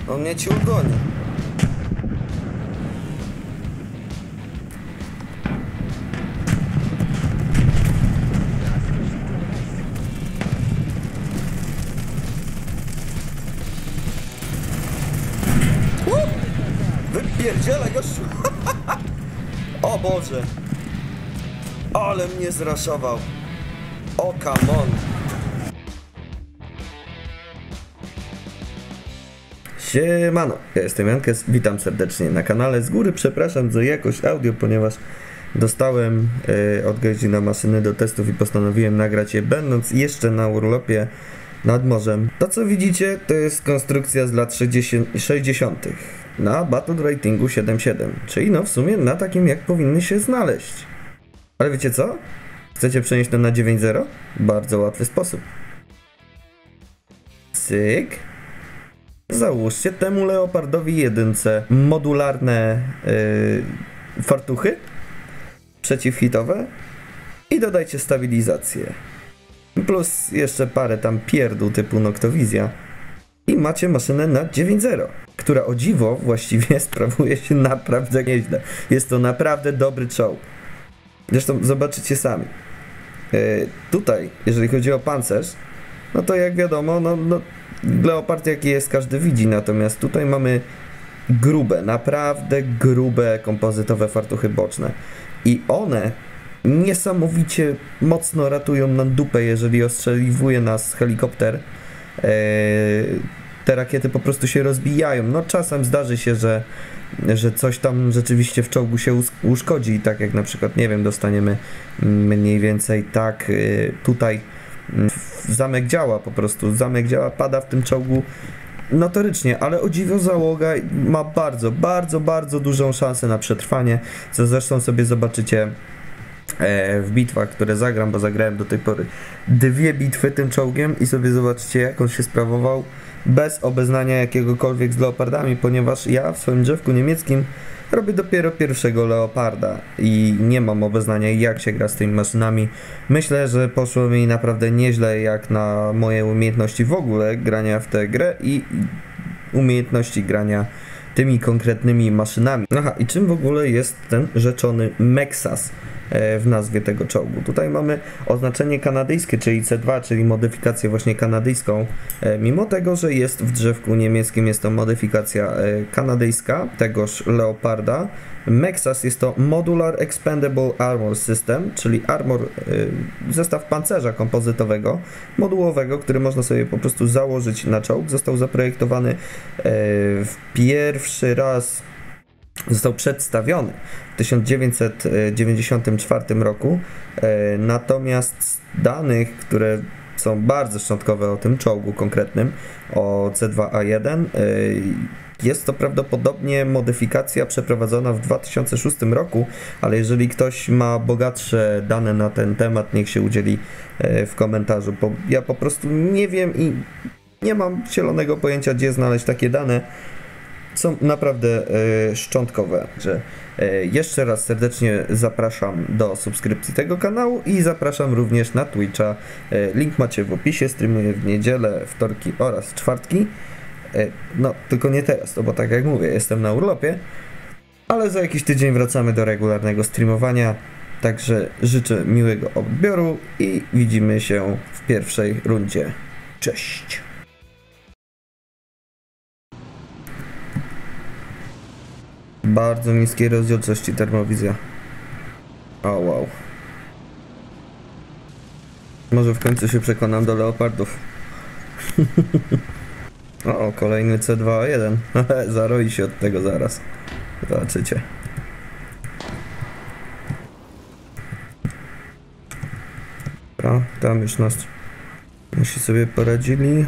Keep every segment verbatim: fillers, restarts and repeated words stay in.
On mnie ci ugoni. Wypierdzielaj, gościu! O Boże! Ale mnie zraszował! O, come on! Siemano, ja jestem Jankes, witam serdecznie na kanale. Z góry przepraszam za jakość audio, ponieważ dostałem y, od Gazina maszyny do testów i postanowiłem nagrać je będąc jeszcze na urlopie nad morzem. To co widzicie to jest konstrukcja z lat sześćdziesiątych na Battle Ratingu siedem siedem, czyli no w sumie na takim jak powinny się znaleźć. Ale wiecie co? Chcecie przenieść to na dziewięć zero? Bardzo łatwy sposób. Cyk. Załóżcie temu Leopardowi jedynce modularne yy, fartuchy przeciwhitowe i dodajcie stabilizację. Plus jeszcze parę tam pierdół typu Noctowizja i macie maszynę na dziewięć zero, która o dziwo właściwie sprawuje się naprawdę nieźle. Jest to naprawdę dobry czołg. Zresztą zobaczycie sami. Yy, tutaj, jeżeli chodzi o pancerz, no to jak wiadomo, no, no Leopard jaki jest każdy widzi, natomiast tutaj mamy grube, naprawdę grube kompozytowe fartuchy boczne i one niesamowicie mocno ratują nam dupę, jeżeli ostrzeliwuje nas helikopter. Eee, te rakiety po prostu się rozbijają. No czasem zdarzy się, że, że coś tam rzeczywiście w czołgu się uszkodzi, tak jak na przykład, nie wiem, dostaniemy mniej więcej tak yy, tutaj zamek działa po prostu, zamek działa, pada w tym czołgu notorycznie, ale o dziwo załoga ma bardzo, bardzo, bardzo dużą szansę na przetrwanie, co zresztą sobie zobaczycie e, w bitwach, które zagram, bo zagrałem do tej pory dwie bitwy tym czołgiem i sobie zobaczcie, jak on się sprawował bez obeznania jakiegokolwiek z Leopardami, ponieważ ja w swoim drzewku niemieckim robię dopiero pierwszego Leoparda i nie mam obeznania, jak się gra z tymi maszynami. Myślę, że poszło mi naprawdę nieźle jak na moje umiejętności w ogóle grania w tę grę i umiejętności grania tymi konkretnymi maszynami. Aha, i czym w ogóle jest ten rzeczony Mexas w nazwie tego czołgu? Tutaj mamy oznaczenie kanadyjskie, czyli C dwa, czyli modyfikację właśnie kanadyjską. Mimo tego, że jest w drzewku niemieckim, jest to modyfikacja kanadyjska tegoż Leoparda. Mexas jest to Modular Expandable Armor System, czyli armor, zestaw pancerza kompozytowego, modułowego, który można sobie po prostu założyć na czołg. Został zaprojektowany w pierwszy raz Został przedstawiony w tysiąc dziewięćset dziewięćdziesiątym czwartym roku, natomiast z danych, które są bardzo szczątkowe o tym czołgu konkretnym, o C dwa A jeden, jest to prawdopodobnie modyfikacja przeprowadzona w dwa tysiące szóstym roku, ale jeżeli ktoś ma bogatsze dane na ten temat, niech się udzieli w komentarzu, bo ja po prostu nie wiem i nie mam zielonego pojęcia, gdzie znaleźć takie dane. Są naprawdę y, szczątkowe. Że, y, jeszcze raz serdecznie zapraszam do subskrypcji tego kanału i zapraszam również na Twitcha. Y, link macie w opisie, streamuję w niedzielę, wtorki oraz czwartki. Y, no, tylko nie teraz, to bo tak jak mówię, jestem na urlopie, ale za jakiś tydzień wracamy do regularnego streamowania. Także życzę miłego odbioru i widzimy się w pierwszej rundzie. Cześć! Bardzo niskiej rozdzielczości termowizja. O wow. Może w końcu się przekonam do Leopardów. O, kolejny C dwa A jeden. Zaroi się od tego zaraz. Zobaczycie. Dobra, tam już nas nasi sobie poradzili.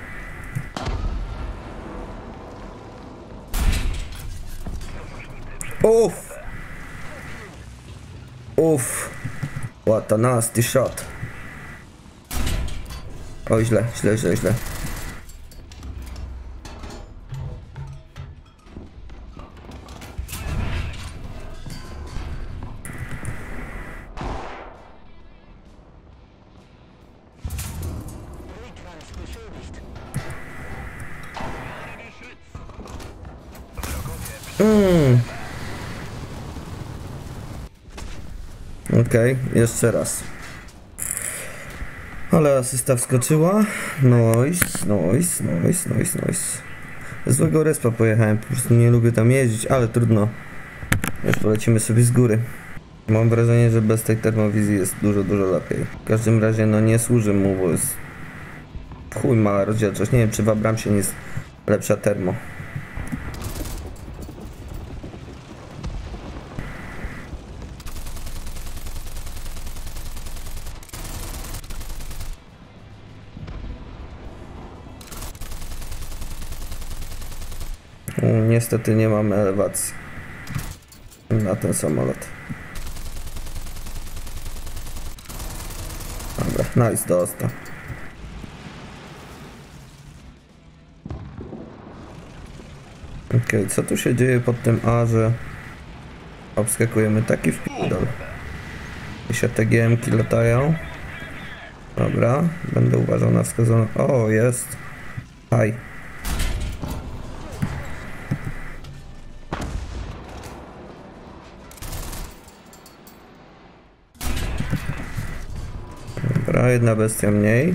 Uff! Uff! What a nasty shot! O, źle, źle, źle, źle. Mm. Okej, okay, jeszcze raz. Ale asysta wskoczyła. Nice, nice, nice, nice, nice. Złego respa pojechałem, po prostu nie lubię tam jeździć, ale trudno. Już polecimy sobie z góry. Mam wrażenie, że bez tej termowizji jest dużo, dużo lepiej. W każdym razie no nie służy mu, bo jest chuj mała rozdzielczość. Nie wiem, czy w Abramsie nie jest lepsza termo. Niestety nie mamy elewacji na ten samolot. Dobra, nice, dostał. Okej, okay, co tu się dzieje pod tym A, że obskakujemy taki wpidol. Jakieś T G M-ki latają. Dobra, będę uważał na wskazaną. O, jest. Haj. Dobra, jedna bestia mniej.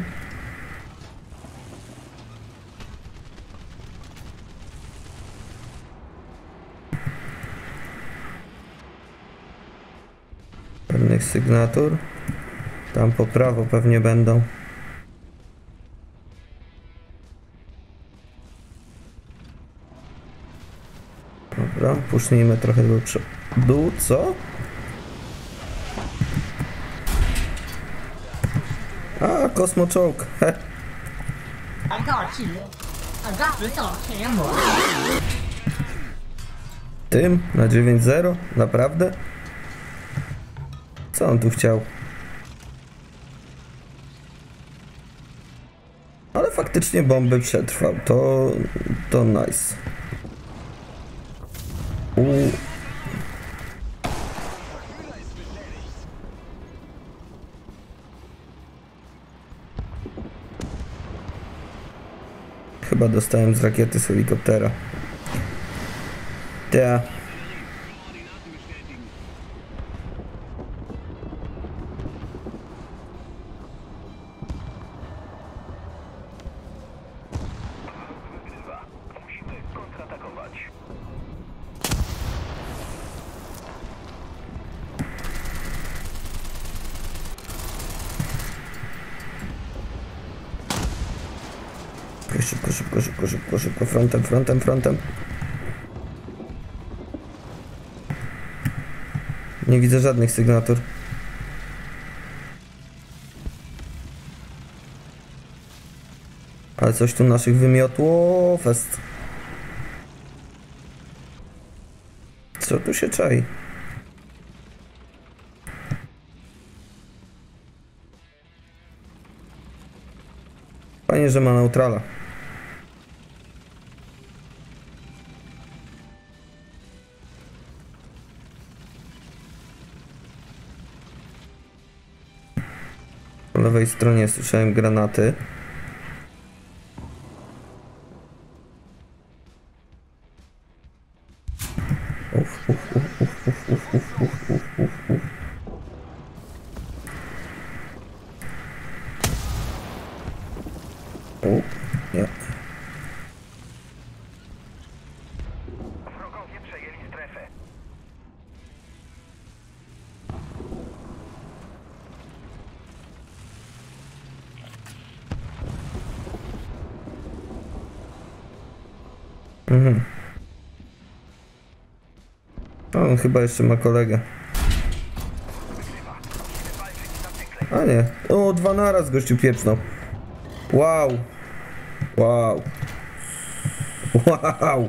Pewnych sygnatur. Tam po prawo pewnie będą. Dobra, pusznijmy trochę do przodu. Co? A, Kosmo Czołg. Tym? Na dziewięć zero? Naprawdę? Co on tu chciał? Ale faktycznie bomby przetrwał. To... to nice. Uuu. Chyba dostałem z rakiety z helikoptera. Ta. Musimy kontratakować. Szybko, szybko, szybko, szybko, szybko, frontem, frontem, frontem. Nie widzę żadnych sygnatur. Ale coś tu naszych wymiotło fest. Co tu się czai? Fajnie, że ma neutrala. Po lewej stronie słyszałem granaty. Uf, uf, uf, uf, uf, uf, uf, uf, uf, uf, uf. O, nie. Wrogowie przejęli strefę. Mhm. On chyba jeszcze ma kolegę. A nie. O, dwa naraz gościu pieprznął. Wow. Wow. Wow.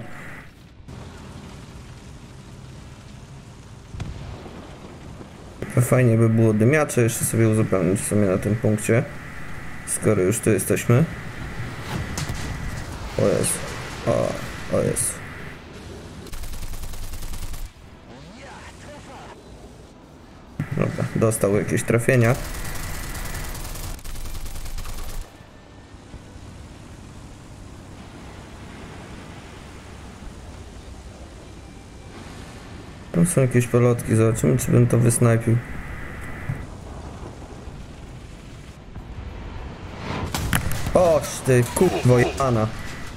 Fajnie by było dymiacze jeszcze sobie uzupełnić w sumie na tym punkcie. Skoro już tu jesteśmy. O jest. O, o jest. Dobra, dostał jakieś trafienia. Tam są jakieś pelotki, zobaczymy czy bym to wysnajpił. Oż ty kurwo jana.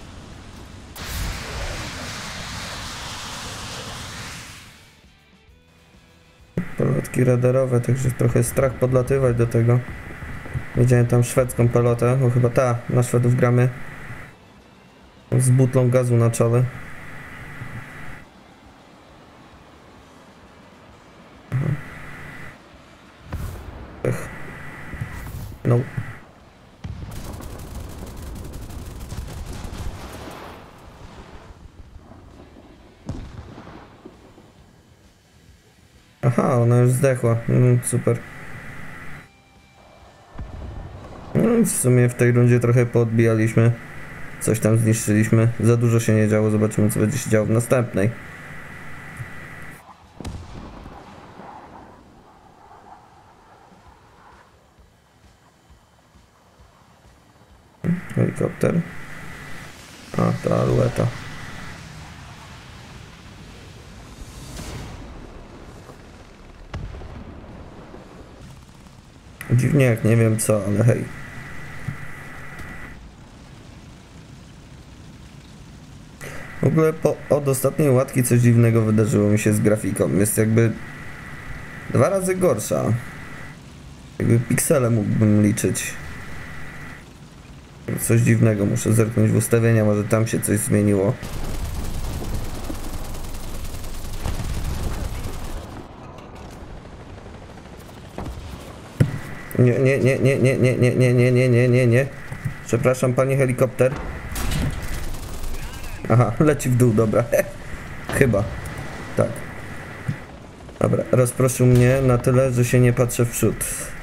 Pelotki radarowe, także trochę strach podlatywać do tego. Widziałem tam szwedzką pelotę, bo chyba ta, na Szwedów gramy. Z butlą gazu na czole. Ech. No. Aha, ona już zdechła. Mm, super. No więc w sumie w tej rundzie trochę podbijaliśmy. Coś tam zniszczyliśmy. Za dużo się nie działo. Zobaczymy co będzie się działo w następnej. Helikopter. A, ta alueta. Dziwnie jak nie wiem co, ale hej. W ogóle po, od ostatniej łatki coś dziwnego wydarzyło mi się z grafiką. Jest jakby dwa razy gorsza. Jakby piksele mógłbym liczyć. Coś dziwnego, muszę zerknąć w ustawienia, może tam się coś zmieniło. Nie, nie, nie, nie, nie, nie, nie, nie, nie, nie, nie, nie, nie. Przepraszam, panie helikopter. Aha, leci w dół, dobra. Chyba. Tak. Dobra, rozproszył mnie na tyle, że się nie patrzę w przód.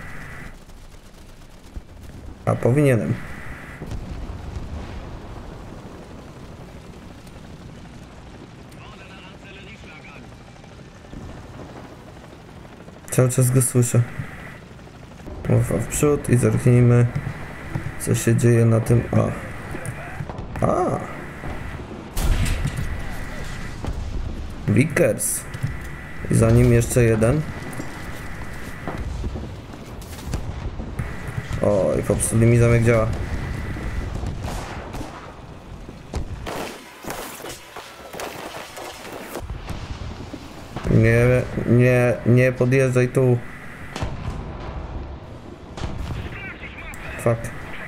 A powinienem. Cały czas go słyszę. Ufa w przód i zerknijmy, co się dzieje na tym. A. A. Vickers. I za nim jeszcze jeden. Oj, popsuli mi zamek działa. Nie, nie, nie podjeżdżaj tu. Fuck.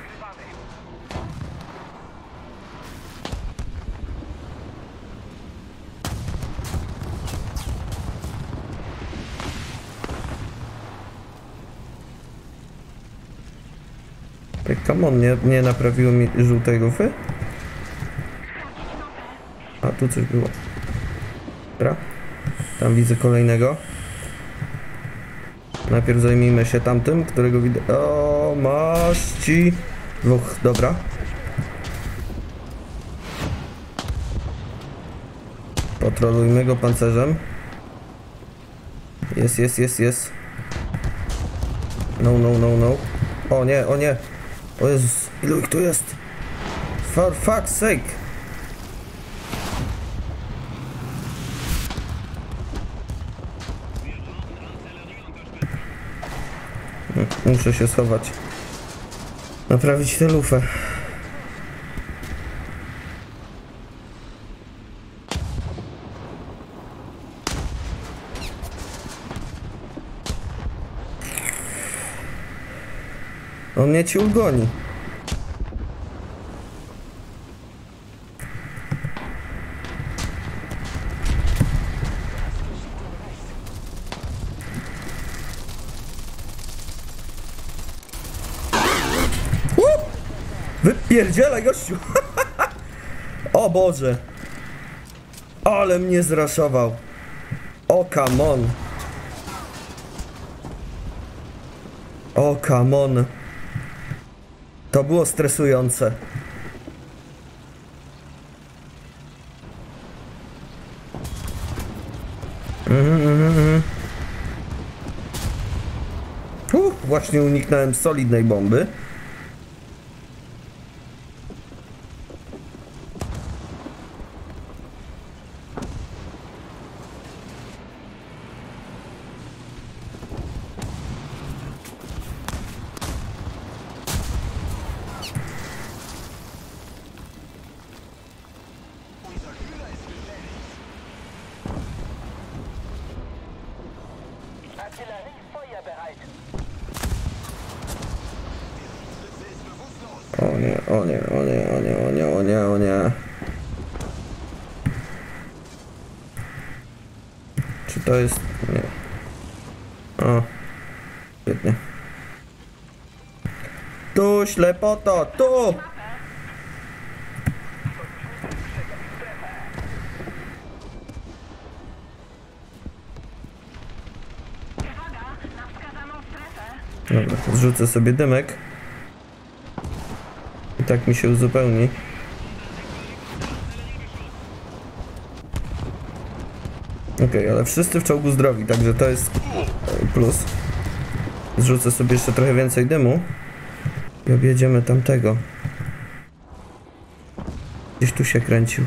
Come on, nie, nie naprawiło mi żółtej lufy? A, tu coś było. Dobra. Tam widzę kolejnego. Najpierw zajmijmy się tamtym, którego widzę. O, masz ci dwóch, dobra. Potrolujmy go pancerzem. Jest, jest, jest, jest. No, no, no, no. O nie, o nie. O Jezus, ilu ich tu jest? For fuck's sake. Muszę się schować. Naprawić tę lufę. On mnie ci ugoni. Wypierdzielaj, gościu! O Boże! Ale mnie zraszował! O, come on! O, come on! To było stresujące. Mhm, mhm, mhm. Uh, właśnie uniknąłem solidnej bomby. O nie, o nie, o nie, o nie, o nie, o nie, o nie. Czy to jest... nie. O. Świetnie. Tu ślepoto, tu! Dobra, zrzucę sobie dymek. I tak mi się uzupełni. Okej, okay, ale wszyscy w czołgu zdrowi, także to jest plus. Zrzucę sobie jeszcze trochę więcej dymu. I objedziemy tamtego. Gdzieś tu się kręcił.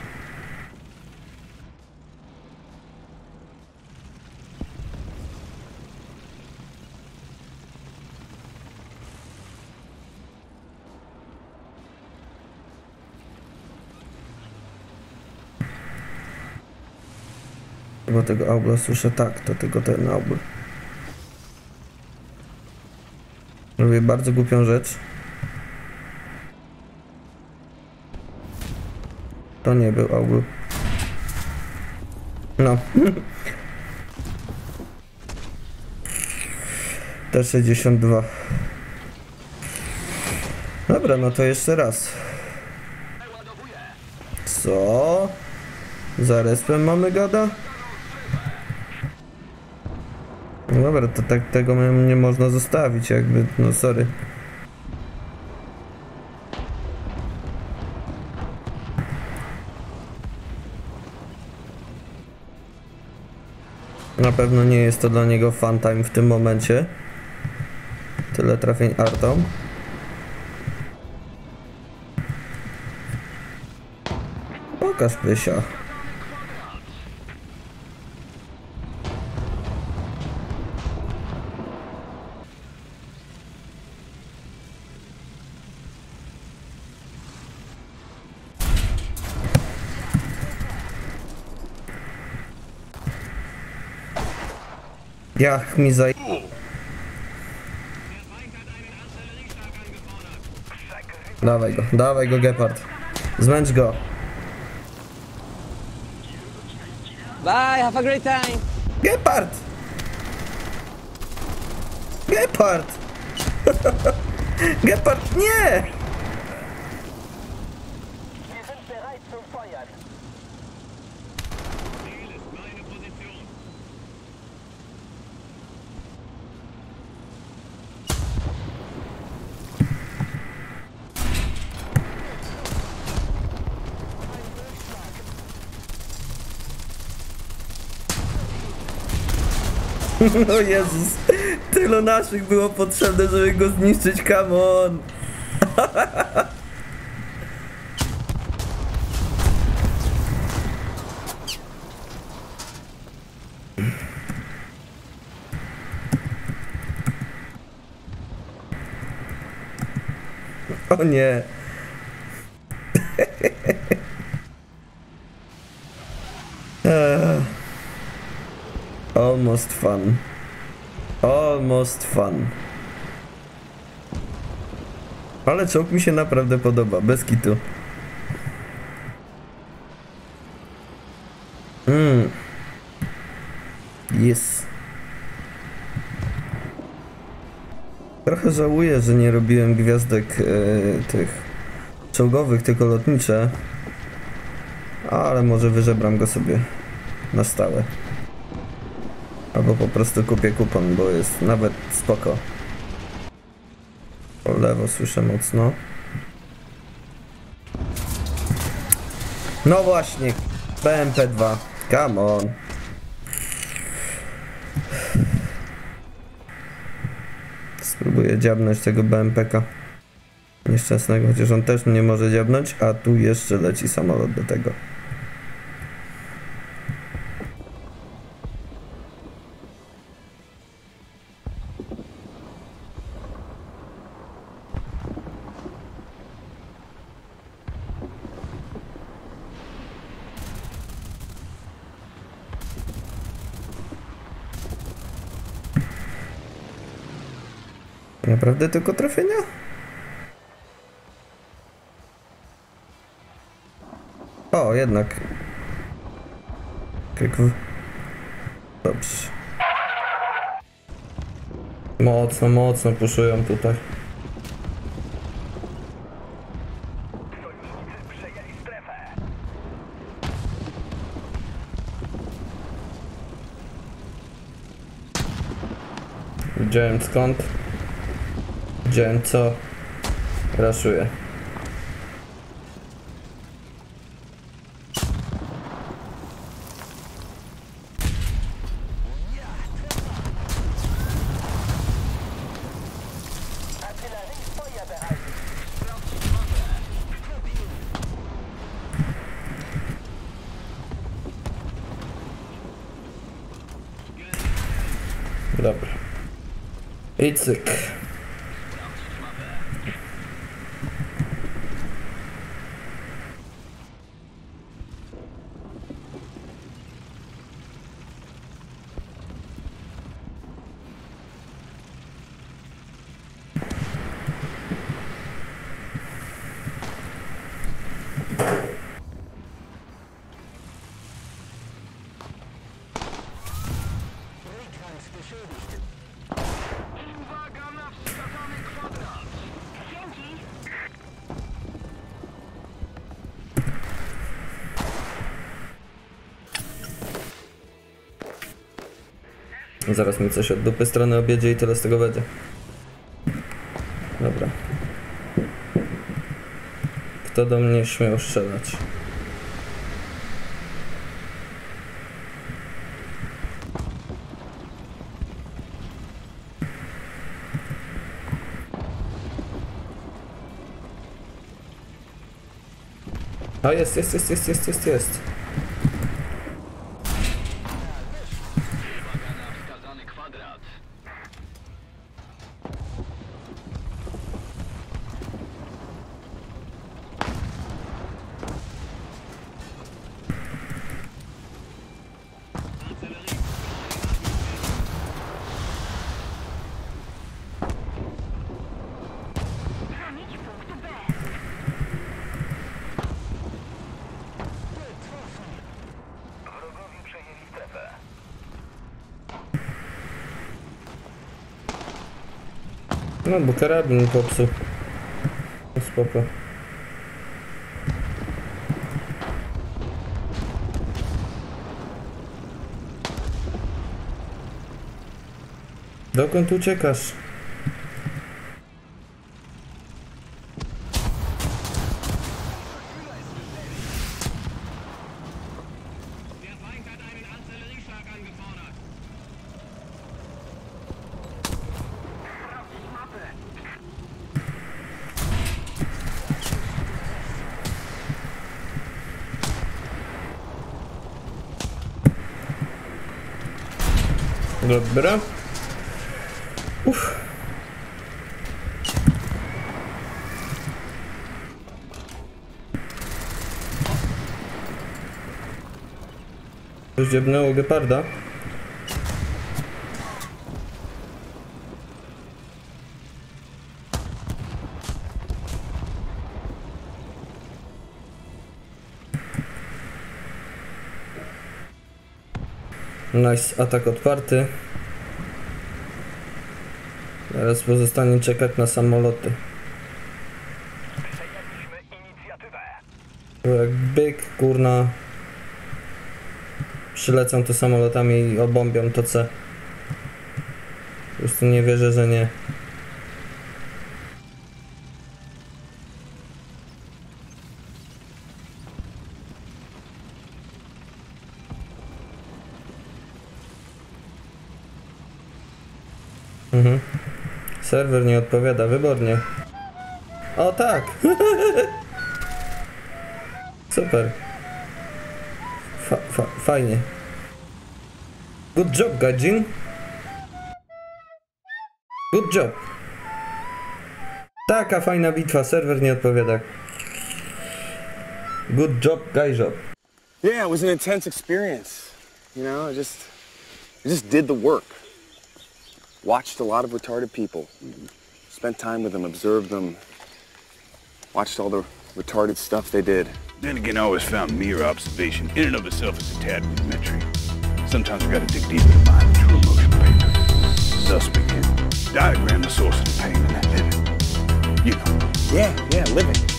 Chyba tego augla słyszę, tak, to tylko ten augl. Robię bardzo głupią rzecz. To nie był augl. No. T sześćdziesiąt dwa. Dobra, no to jeszcze raz. Co? Za respem mamy gada? No dobra, to tak tego nie można zostawić, jakby, no sorry. Na pewno nie jest to dla niego fun time w tym momencie. Tyle trafień artą. Pokaż pysia. Jak mi zaj... Dawaj go, dawaj go, Gepard. Zmęcz go. Bye, have a great time. Gepard! Gepard! Gepard, nie! O Jezus, tylu naszych było potrzebne, żeby go zniszczyć, come on! O nie! Almost fun. Almost fun. Ale czołg mi się naprawdę podoba, bez kitu. Mmm. Yes. Trochę żałuję, że nie robiłem gwiazdek e, tych czołgowych, tylko lotnicze. Ale może wyżebram go sobie na stałe. Albo po prostu kupię kupon, bo jest nawet spoko. Po lewo słyszę mocno. No właśnie, B M P dwa. Come on. Spróbuję dziabnąć tego B M P ka. Nieszczęsnego, chociaż on też mnie może dziabnąć, a tu jeszcze leci samolot do tego. Naprawdę tylko trafienia? O, jednak. Jak w... Dobrze. Mocno, mocno puszują tutaj. Sojusznicy przejęli strefę. Widziałem skąd. Widziałem co. Raszuję. Dobra. I cyk. Uwaga na wskazany kwadrat. Dzięki. Zaraz mi coś od dupy strony objedzie i tyle z tego będzie. Dobra. Kto do mnie śmiał strzelać? A jest, jest, jest, jest, jest, jest, jest. Uwaga na wskazany kwadrat. Bronić punktu B. Wrogowie przejęli strefę. No bo karabin mi popsuł. Spoko. Dokąd uciekasz? Der Feind hat einen Artillerieschlag angefordert. Sprawdzić mapę. Dobra. Uff. Coś dziebnęło geparda. Nice, atak otwarty. Teraz pozostanie czekać na samoloty. Przejęliśmy inicjatywę. Bo jak byk, kurna, przylecą tu samolotami i obombią to C. Po prostu nie wierzę, że nie. Mhm. Serwer nie odpowiada, wybornie. O tak! Super. Fa fa fajnie. Good job, Gajin. Good job. Taka fajna bitwa, serwer nie odpowiada. Good job, guy job. Yeah, it was an intense experience. You know, I just, I just did the work. Watched a lot of retarded people. Spent time with them, observed them, watched all the retarded stuff they did. Then again, I always found mere observation in and of itself is a tad rudimentary. Sometimes we gotta dig deeper to find the true emotional paper. Thus we can diagram the source of the pain and that living. You know. Yeah, yeah, living.